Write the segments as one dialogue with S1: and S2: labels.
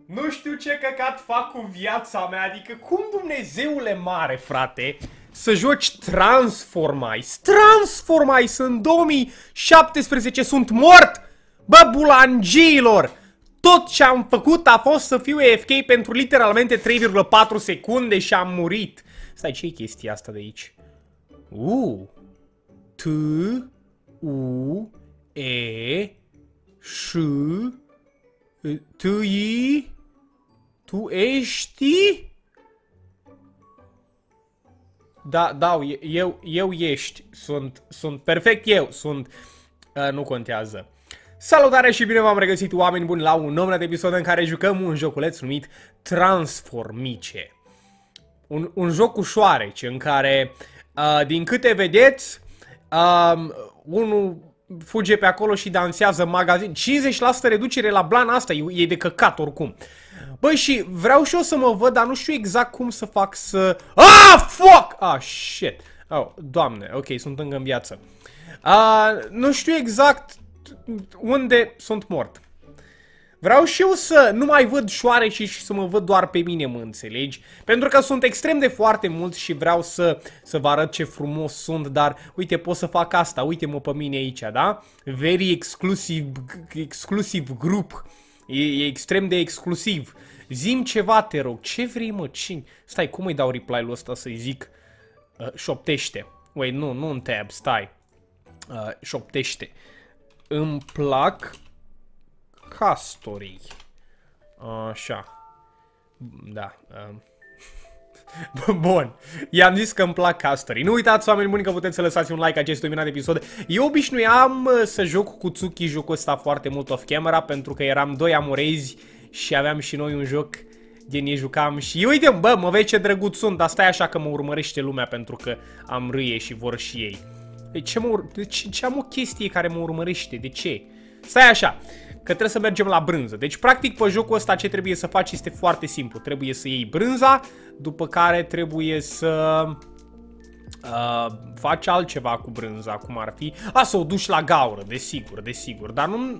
S1: Nu știu ce căcat fac cu viața mea, adică cum Dumnezeule mare, frate, să joci Transformice. Transformice în 2017, sunt mort! Bă, bulangiilor! Tot ce am făcut a fost să fiu AFK pentru literalmente 3,4 secunde și am murit. Stai, ce e chestia asta de aici? T, U, E, Ș, Tu, I, tu ești? Da, eu ești. Sunt perfect eu. Nu contează. Salutare și bine v-am regăsit, oameni buni, la un nou episod în care jucăm un joculeț numit Transformice. Un joc cu șoareci în care, din câte vedeți, unul fuge pe acolo și dansează magazin. 50% reducere la blana asta, e de căcat oricum. Băi, și vreau și eu să mă văd, dar nu știu exact cum să fac să... Fuck! Shit! Oh, doamne, ok, sunt încă în viață. Nu știu exact unde sunt mort. Vreau și eu să nu mai văd șoareci și să mă văd doar pe mine, mă înțelegi? Pentru că sunt extrem de foarte mulți și vreau să vă arăt ce frumos sunt, dar uite, pot să fac asta, uite-mă pe mine aici, da? Very exclusiv grup. E extrem de exclusiv. Zi-mi ceva, te rog. Ce vrei, mă? Stai, cum îi dau reply-ul ăsta să-i zic? Șoptește. Wait, nu în tab, stai. Șoptește. Îmi plac castorii. Așa. Da. Bun. I-am zis că îmi plac castorii. Nu uitați, oameni buni, că puteți să lăsați un like acestui minunat episod. Eu obișnuiam să joc cu Tsuki jocul ăsta foarte mult off camera, pentru că eram doi amorezi și aveam și noi un joc gen ei jucam și uite, bă, mă vezi ce drăguț sunt, dar stai așa că mă urmărește lumea pentru că am râie și vor și ei. Ce am o chestie care mă urmărește? De ce? Stai așa, că trebuie să mergem la brânză. Deci, practic, pe jocul ăsta ce trebuie să faci este foarte simplu. Trebuie să iei brânza, după care trebuie să faci altceva cu brânza, cum ar fi... să o duci la gaură, desigur, dar nu...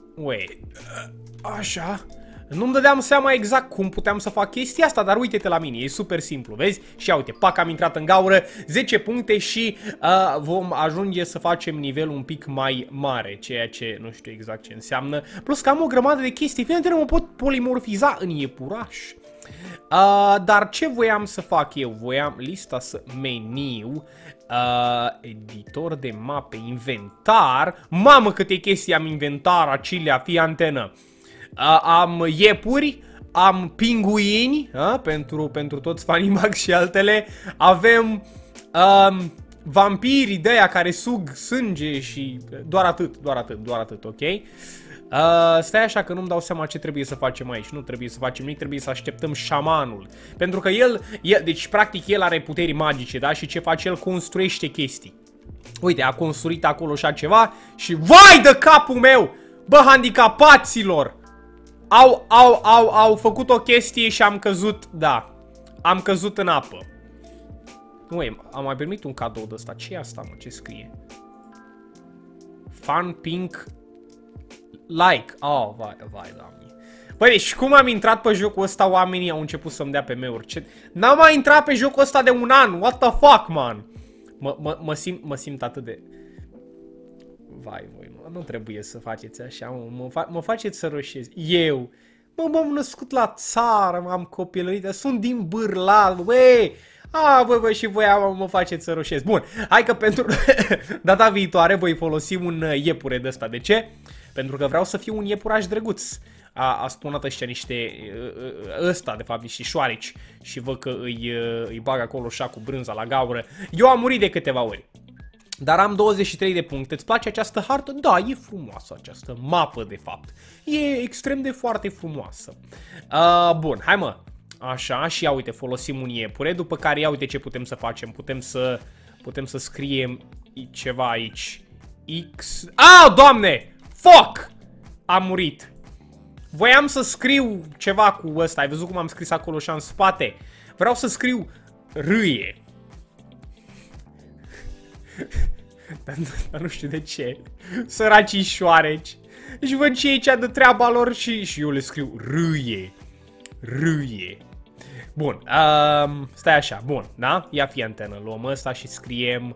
S1: Așa... Nu-mi dădeam seama exact cum puteam să fac chestia asta, dar uite-te la mine, e super simplu, vezi? Și ia uite, pac, am intrat în gaură, 10 puncte și vom ajunge să facem nivelul un pic mai mare, ceea ce nu știu exact ce înseamnă. Plus că am o grămadă de chestii, fiindcă mă pot polimorfiza în iepuraș. Dar ce voiam să fac eu? Voiam lista meniu, editor de mape, inventar. Mamă câte chestii am inventar, Acilea, fii antenă. Am iepuri, am pinguini, pentru toți fanii Max și altele. Avem vampiri de aia care sug sânge și doar atât, ok? Stai așa că nu-mi dau seama ce trebuie să facem aici. Nu trebuie să facem nimic, trebuie să așteptăm șamanul. Pentru că deci practic el are puteri magice, da? Și ce face el? Construiește chestii. Uite, a construit acolo așa ceva și vai de capul meu! Bă, handicapaților! Au făcut o chestie și am căzut, da, am căzut în apă. Am mai primit un cadou de ăsta. Ce e asta, mă? Ce scrie? Fun pink like. Vai, doamne. Băi, deci cum am intrat pe jocul ăsta, oamenii au început să-mi dea PM-uri. N-am mai intrat pe jocul ăsta de un an. What the fuck, man? Mă simt atât de... Vai, voi, nu trebuie să faceți așa, mă faceți să roșez. Eu, m-am născut la țară, m-am copilărit, sunt din Bârlad, băi. Voi și voi mă faceți să roșez. Bun, hai că pentru data viitoare voi folosi un iepure de ăsta. De ce? Pentru că vreau să fiu un iepuraș drăguț. A spunat ăștia de fapt, niște șoareci și văd că îi bag acolo așa cu brânza la gaură. Eu am murit de câteva ori. Dar am 23 de puncte. Îți place această hartă? Da, e frumoasă această mapă, de fapt. E extrem de foarte frumoasă. Bun, hai mă. Așa, și ia uite, folosim un iepure. După care ia uite ce putem să facem. Putem să scriem ceva aici. X... Doamne! Fuck! Am murit. Voiam să scriu ceva cu ăsta. Ai văzut cum am scris acolo și în spate? Vreau să scriu râie. Dar nu știu de ce. Săracii șoareci. Și văd ce e cea de treaba lor și eu le scriu râie. râie. Bun, stai așa, bun, da? Ia fi antenă, luăm ăsta și scriem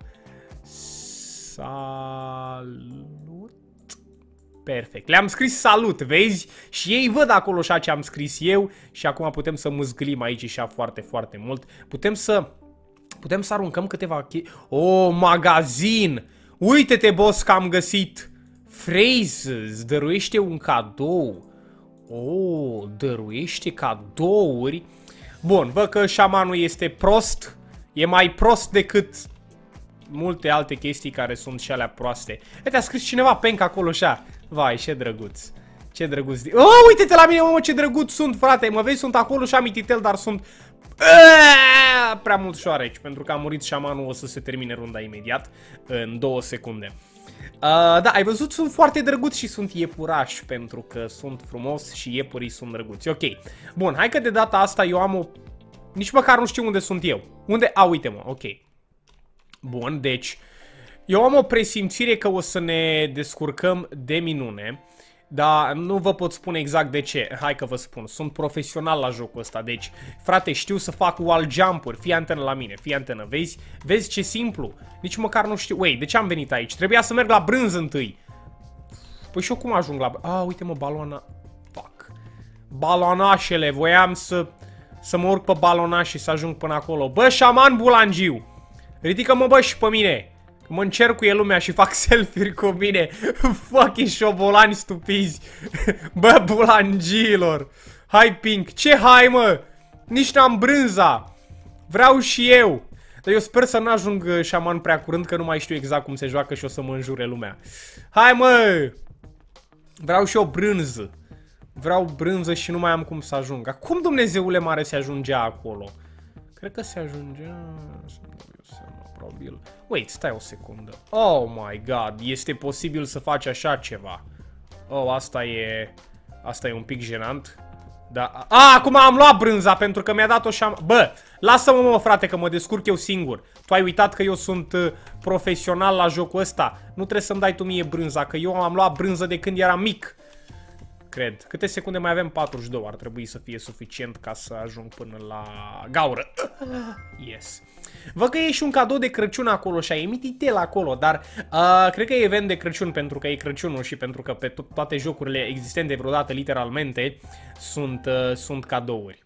S1: salut. Perfect, le-am scris salut, vezi? Și ei văd acolo așa ce am scris eu și acum putem să mâzgâlim aici și foarte, foarte mult. Putem să aruncăm câteva magazin! Uite-te, boss, că am găsit phrases, dăruiește un cadou. Dăruiește cadouri. Bun, văd că șamanul este prost. E mai prost decât multe alte chestii care sunt și alea proaste. Uite, a scris cineva penc acolo așa. Vai, ce drăguț. Ce drăguț. Uite-te la mine, mă, ce drăguț sunt, frate. Mă vezi, sunt acolo și am mititel, dar sunt prea mult șoareci. Pentru că a murit șamanul, o să se termine runda imediat. În 2 secunde. Da, ai văzut, sunt foarte drăguți și sunt iepurași, pentru că sunt frumos și iepurii sunt drăguți. Ok, bun, hai că de data asta eu am o... Nici măcar nu știu unde sunt eu. Unde? Uite-mă, ok. Bun, deci eu am o presimțire că o să ne descurcăm de minune. Dar nu vă pot spune exact de ce. Hai că vă spun, sunt profesional la jocul ăsta. Deci, frate, știu să fac wall jump-uri. Fii antenă la mine, fii antenă, vezi? Vezi ce simplu? Nici măcar nu știu. Wait, de ce am venit aici? Trebuia să merg la brânză întâi. Păi și eu cum ajung la... uite mă, baloana... Fuck. Balonașele, voiam să mă urc pe balonaș și să ajung până acolo. Bă, șaman bulangiu! Ridică-mă, bă, și pe mine! Mă încercuie lumea și fac selfie-uri cu mine. Fucking șobolani stupizi. Bă, bulangilor. Hai, Pink. Ce hai, mă? Nici n-am brânza. Vreau și eu. Dar eu sper să n-ajung șaman prea curând, că nu mai știu exact cum se joacă și o să mă înjure lumea. Hai, mă! Vreau și eu brânză. Vreau brânză și nu mai am cum să ajung. Cum, Dumnezeule mare, se ajungea acolo? Cred că se ajungea... Probabil. Wait, stai o secundă. Oh my god, este posibil să faci așa ceva. Asta e un pic jenant. Da. Acum am luat brânza pentru că mi-a dat-o și-am... Bă, lasă-mă, mă, frate, că mă descurc eu singur. Tu ai uitat că eu sunt profesional la jocul ăsta. Nu trebuie să-mi dai tu mie brânza, că eu am luat brânză de când eram mic. Cred. Câte secunde mai avem? 42. Ar trebui să fie suficient ca să ajung până la gaură. Yes. Văd că e și un cadou de Crăciun acolo și ai mititel acolo, dar cred că e event de Crăciun pentru că e Crăciunul și pentru că pe toate jocurile existente vreodată, literalmente, sunt cadouri.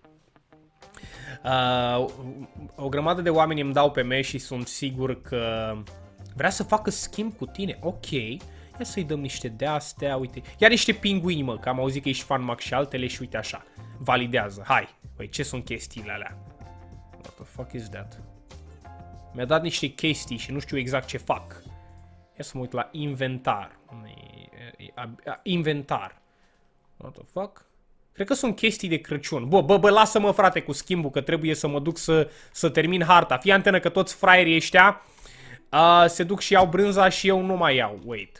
S1: O grămadă de oameni îmi dau pe me și sunt sigur că vrea să facă schimb cu tine. Ok. Ia să-i dăm niște de-astea, uite. Ia niște pinguini, mă, că am auzit că ești fan Max și altele și uite așa. Validează, hai. Păi, ce sunt chestiile alea? What the fuck is that? Mi-a dat niște chestii și nu știu exact ce fac. Ia să mă uit la inventar. Inventar. What the fuck? Cred că sunt chestii de Crăciun. Bă, lasă-mă, frate, cu schimbul, că trebuie să mă duc să termin harta. Fii antenă că toți fraierii ăștia se duc și iau brânza și eu nu mai iau. Wait.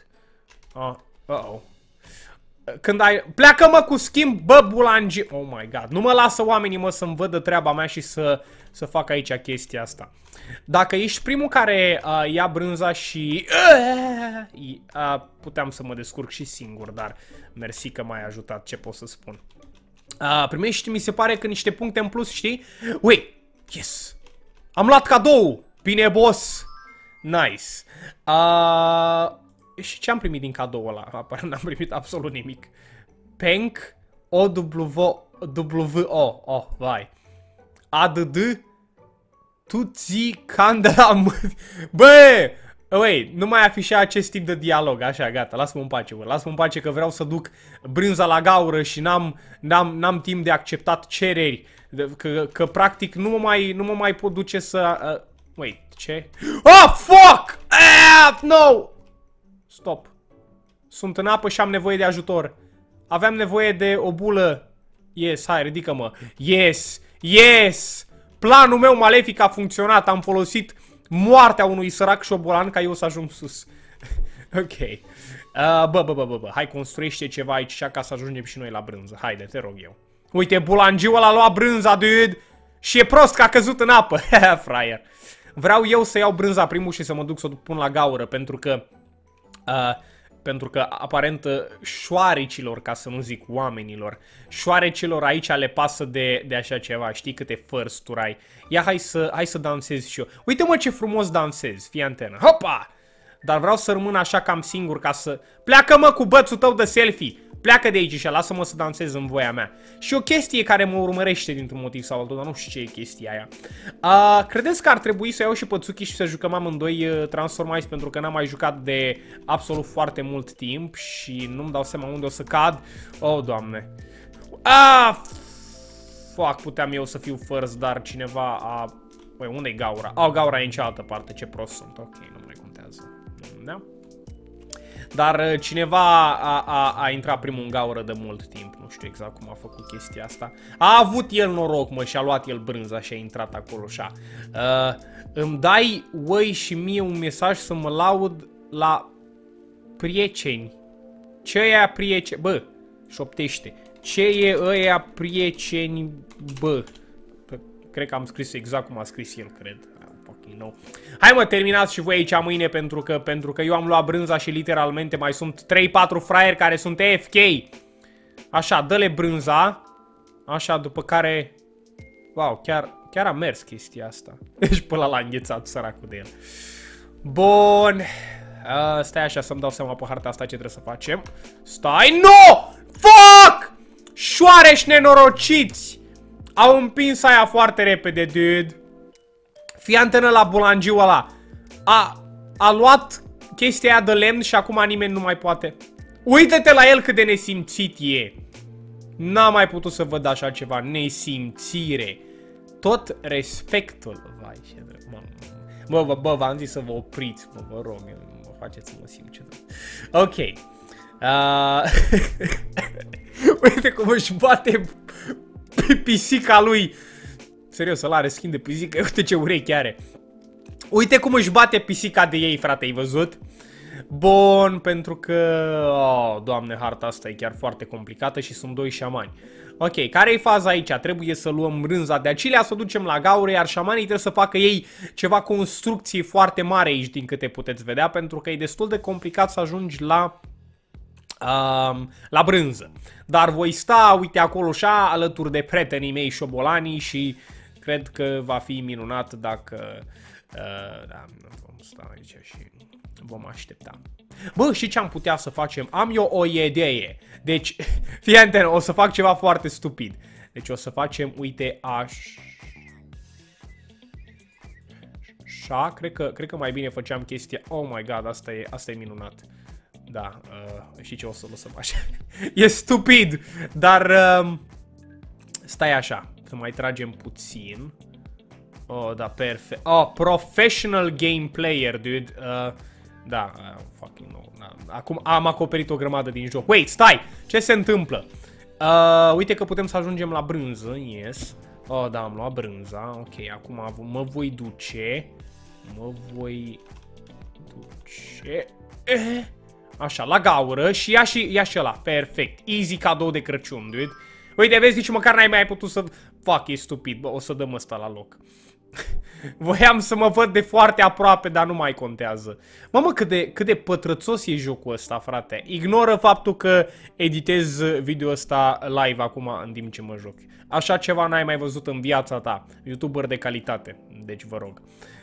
S1: Când ai... Pleacă-mă cu schimb, bă, bulangi... Oh my god. Nu mă lasă oamenii, mă, să-mi vădă treaba mea și să fac aici chestia asta. Dacă ești primul care ia brânza și... puteam să mă descurc și singur, dar mersi că m-ai ajutat, ce pot să spun. Primești, mi se pare că niște puncte în plus, știi? Ui, yes! Am luat cadou! Bine, boss! Nice! Și ce am primit din cadou ăla? Aparent n-am primit absolut nimic. Penk O-W-O. Oh, vai. A-D-D Tu-ți candela. Bă! Wait, nu mai afișa acest tip de dialog. Așa, gata, lasă-mă în pace, bă. Lasă-mă în pace că vreau să duc brânza la gaură și n-am timp de acceptat cereri. Că practic nu mă mai pot duce să... Wait, ce? Oh, fuck! No! Stop. Sunt în apă și am nevoie de ajutor. Aveam nevoie de o bulă. Yes, hai, ridică-mă. Yes! Yes! Planul meu malefic a funcționat. Am folosit moartea unui sărac șobolan ca eu să ajung sus. Ok. Bă. Hai, construiește ceva aici ca să ajungem și noi la brânză. Haide, te rog eu. Uite, bulangiul ăla a luat brânza, dude. Și e prost că a căzut în apă. Fraier. Vreau eu să iau brânza primul și să mă duc să o pun la gaură, pentru că Pentru că, aparent, șoarecilor, ca să nu zic oamenilor, șoarecilor aici le pasă de așa ceva. Știi câte first-uri ai. Ia, hai să dansez și eu. Uite, mă, ce frumos dansez. Fii antenă. Hopa! Dar vreau să rămân așa cam singur ca să... Pleacă, mă, cu bățul tău de selfie! Pleacă de aici și lasă-mă să dansez în voia mea. Și o chestie care mă urmărește dintr-un motiv sau altul, dar nu știu ce e chestia aia. Credeți că ar trebui să iau și pe Tsuki și să jucăm amândoi Transformice, pentru că n-am mai jucat de absolut foarte mult timp și nu-mi dau seama unde o să cad. Oh, Doamne. Fuck, puteam eu să fiu first, dar cineva a... Băi, unde-i gaura? Gaura e în cealaltă parte, ce prost sunt. Ok, nu mai contează. Da? Dar cineva a intrat primul în gaură de mult timp. Nu știu exact cum a făcut chestia asta. A avut el noroc, mă, și a luat el brânza și a intrat acolo, așa. Îmi dai, uai, și mie un mesaj să mă laud la prieteni. Ce e aia prieteni? Bă, șoptește. Ce e ăia prieteni, bă? Cred că am scris exact cum a scris el, cred. No. Hai, mă, terminați și voi aici mâine pentru că eu am luat brânza și literalmente mai sunt 3-4 fraieri care sunt AFK. Așa, dă-le brânza. Așa, după care... Wow, chiar a mers chestia asta. Deci până l-a înghețat săracul de el. Bun. Stai așa să-mi dau seama pe harta asta ce trebuie să facem. Stai, no! Fuck! Șoareși nenorociți! Au împins aia foarte repede, dude. Fii antenă la bulangiul ăla. A luat chestia aia de lemn și acum nimeni nu mai poate. Uită-te la el cât de nesimțit e. N-am mai putut să văd așa ceva. Nesimțire. Tot respectul. Vai, ce drept. Bă, v-am zis să vă opriți. Vă rog, mă faceți să mă simt ce drept. Ok. Uite cum își bate pisica lui. Serios, ăla are schimb de pisică. Uite ce urechi are. Uite cum își bate pisica de ei, frate, ai văzut? Bun, pentru că... Oh, Doamne, harta asta e chiar foarte complicată și sunt 2 șamani. Ok, care e faza aici? Trebuie să luăm brânza de acilea, să o ducem la gaură, iar șamanii trebuie să facă ei ceva construcție foarte mare aici, din câte puteți vedea, pentru că e destul de complicat să ajungi la brânză. Dar voi sta, uite, acolo așa, alături de prietenii mei șobolanii și cred că va fi minunat dacă... da, vom sta aici și vom aștepta. Bă, și ce am putea să facem? Am eu o idee. Deci, fii antenă, o să fac ceva foarte stupid. Deci o să facem, uite, așa. Cred că mai bine făceam chestia. Oh my god, asta e minunat. Da, știi ce o să faci? E stupid, dar stai așa, să mai tragem puțin. Oh, da, perfect. Oh, professional game player, dude. Da, fucking no. Da. Acum am acoperit o grămadă din joc. Wait, stai! Ce se întâmplă? Uite că putem să ajungem la brânză, yes. Oh, da, am luat brânza. Ok, acum mă voi duce. Așa, la gaură și ia și ăla. Perfect. Easy cadou de Crăciun, dude. Uite, vezi, nici măcar n-ai mai putut să... Fuck, e stupid. Bă, o să dăm ăsta la loc. Voiam să mă văd de foarte aproape, dar nu mai contează. Mamă, cât de pătrățos e jocul ăsta, frate. Ignoră faptul că editez video ăsta live acum în timp ce mă joc. Așa ceva n-ai mai văzut în viața ta. YouTuber de calitate. Deci vă rog.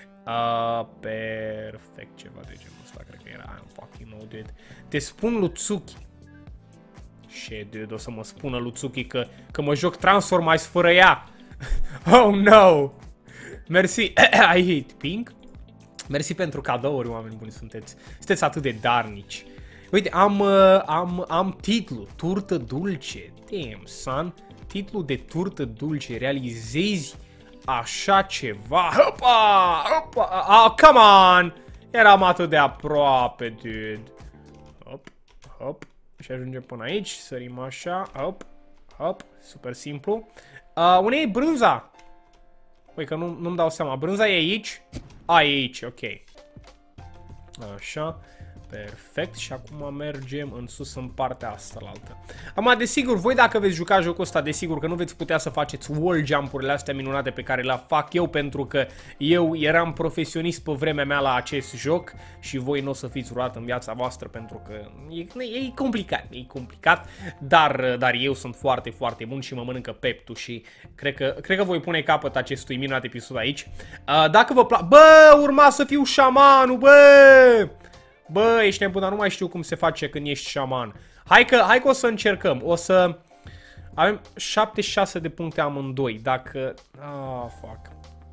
S1: Perfect, ceva de genul ăsta, cred că era. Fucking no, dude. Te spun lui Tsuki. Și, dude, o să mă spună lui Tsuki că mă joc Transformice fără ea. Oh, no! Mersi. I hate pink. Mersi pentru cadouri, oameni buni sunteți. Sunteți atât de darnici. Uite, am titlu. Turtă dulce. Damn, son. Titlu de turtă dulce. Realizezi așa ceva. Hopa! Hopa! Oh, come on! Eram atât de aproape, dude. Hop, hop. Și ajungem până aici. Sărim așa. Hop, hop. Super simplu. Unde e brânza? Păi că nu-mi dau seama. Brânza e aici? E aici, ok. Așa. Perfect, și acum mergem în sus în partea asta la altă. Acum, desigur, voi dacă veți juca jocul ăsta, desigur că nu veți putea să faceți wall jump-urile astea minunate pe care le fac eu, pentru că eu eram profesionist pe vremea mea la acest joc și voi nu o să fiți vreodată în viața voastră, pentru că e complicat, dar eu sunt foarte, foarte bun și mă mănâncă peptul și cred că voi pune capăt acestui minunat episod aici. Dacă vă place... Bă, urma să fiu șamanul, bă! Bă, ești nebun, dar nu mai știu cum se face când ești șaman. Hai că o să încercăm. O să... Avem 76 de puncte amândoi. Dacă... fuck.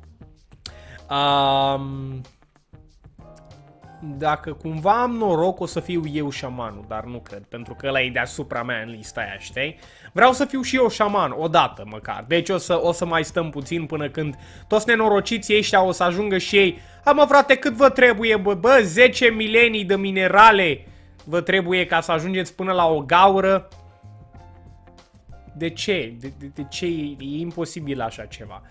S1: Dacă cumva am noroc, o să fiu eu șamanul, dar nu cred, pentru că ăla e deasupra mea în lista aia, știi? Vreau să fiu și eu șaman, odată măcar. Deci o să mai stăm puțin până când toți nenorociții ăștia o să ajungă și ei. Mă frate, cât vă trebuie, bă? 10 milenii de minerale vă trebuie ca să ajungeți până la o gaură? De ce? De ce e imposibil așa ceva?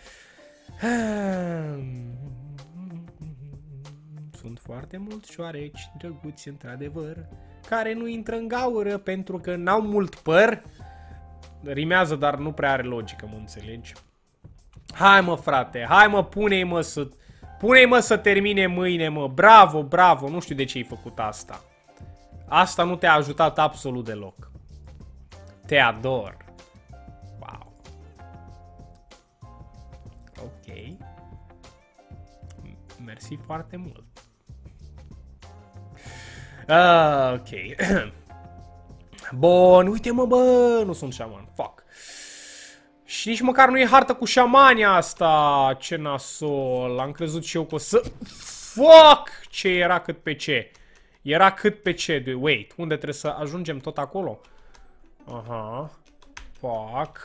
S1: Sunt foarte mulți șoareci drăguți, într-adevăr, care nu intră în gaură pentru că n-au mult păr. Rimează, dar nu prea are logică, mă înțelegi? Hai mă, frate, hai mă, pune-i mă să termine mâine, mă. Bravo, bravo, nu știu de ce ai făcut asta. Asta nu te-a ajutat absolut deloc. Te ador. Wow. Ok. Mersi foarte mult. Ok. Bun, uite mă, bă, nu sunt șaman, fuck. Și nici măcar nu e hartă cu șamania asta. Ce nasol, am crezut și eu că o să... Fuck! Ce era cât pe ce. Era cât pe ce, wait, unde trebuie să ajungem tot acolo? Aha. Fuck.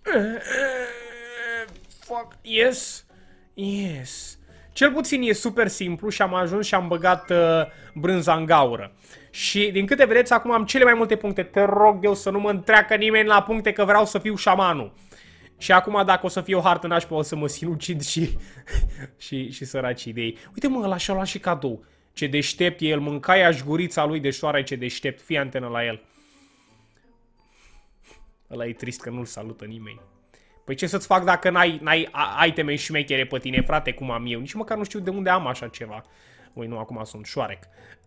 S1: Fuck, yes. Yes. Cel puțin e super simplu și am ajuns și am băgat brânza în gaură. Și din câte vedeți, acum am cele mai multe puncte. Te rog eu să nu mă întreacă nimeni la puncte că vreau să fiu șamanul. Și acum dacă o să fie o hartă nașpa o să mă sinucid și săracii de ei. Uite mă, ăla și-a luat și cadou. Ce deștept e el, mâncaia șgurița lui de șoară, ce deștept. Fii antenă la el. Ăla e trist că nu-l salută nimeni. Păi ce să-ți fac dacă n-ai iteme șmechere pe tine, frate, cum am eu? Nici măcar nu știu de unde am așa ceva. Ui, nu, acum sunt șoarec.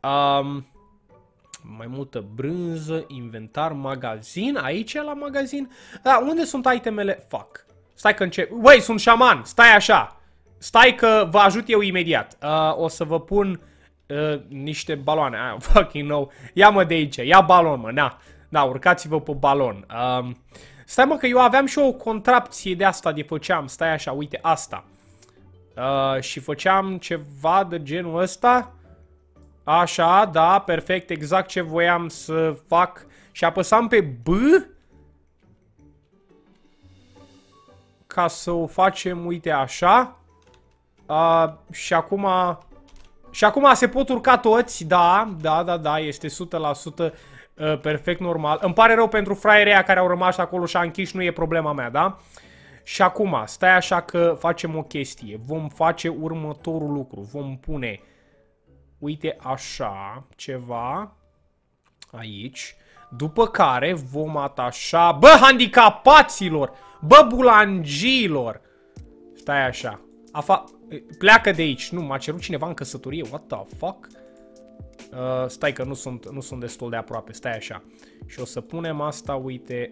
S1: Mai multă brânză, inventar, magazin. Aici la magazin. Da, unde sunt itemele? Fuck. Stai că încep. Băi, sunt șaman. Stai așa. Stai că vă ajut eu imediat. O să vă pun niște baloane. Fucking no. Ia-mă de aici. Ia balon, mă. Na. Da, urcați-vă pe balon. Stai mă că eu aveam și o contrapție de asta de făceam. Stai așa, uite asta. Și făceam ceva de genul ăsta. Așa, da, perfect, exact ce voiam să fac. Și apăsam pe B ca să o facem, uite, așa. Și acum se pot urca toți, da, este 100% perfect normal. Îmi pare rău pentru fraierii aia care au rămas acolo și a închis, nu e problema mea, da? Și acum, stai așa că facem o chestie. Vom face următorul lucru. Vom pune, uite așa, ceva aici. După care vom atașa... Bă, handicapaților! Bă, bulangilor! Stai așa. Pleacă de aici. Nu, m-a cerut cineva în căsătorie. What the fuck? Stai că nu sunt destul de aproape. Stai așa. Și o să punem asta, uite...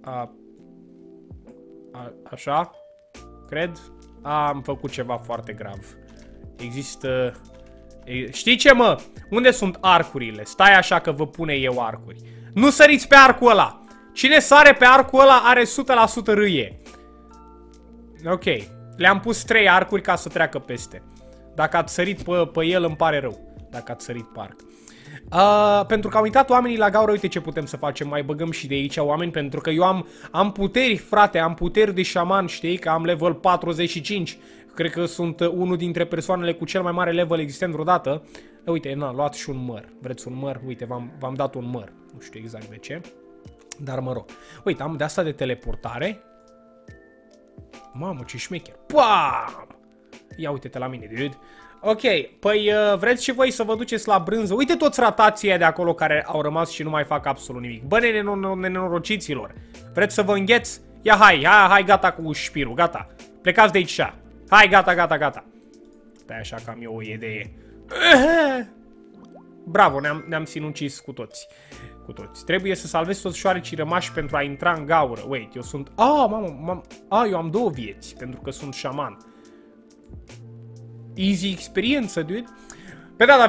S1: așa? Cred? Am făcut ceva foarte grav. Există... Știi ce, mă? Unde sunt arcurile? Stai așa că vă pune eu arcuri. Nu săriți pe arcul ăla! Cine sare pe arcul ăla are 100% râie. Ok. Le-am pus 3 arcuri ca să treacă peste. Dacă ați sărit pe el, îmi pare rău. Dacă ați sărit pe arc. Pentru că au uitat oamenii la gaură, uite ce putem să facem. Mai băgăm și de aici oameni, pentru că eu am puteri, frate, am puteri de șaman, știi? Că am level 45. Cred că sunt unul dintre persoanele cu cel mai mare level existent vreodată. Uite, n-am luat și un măr. Vreți un măr? Uite, v-am dat un măr. Nu știu exact de ce. Dar mă rog. Uite, am de asta de teleportare. Mamă, ce șmecher. Pam! Ia uite-te la mine, dude. Ok, păi vreți și voi să vă duceți la brânză? Uite toți ratații ăia de acolo care au rămas și nu mai fac absolut nimic. Bă, nenorociților, vreți să vă îngheți? Ia, hai, gata cu șpirul, gata. Plecați de aici. Hai, gata. Stai așa că am eu o idee. Bravo, ne-am sinucis cu toți. Trebuie să salvez toți șoarecii rămași pentru a intra în gaură. Wait, eu sunt... eu am 2 vieți, pentru că sunt șaman. Easy experiență, dude. Pe da,